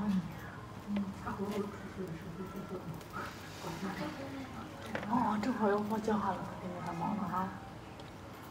哦，正好要放假了，给你还忙了哈。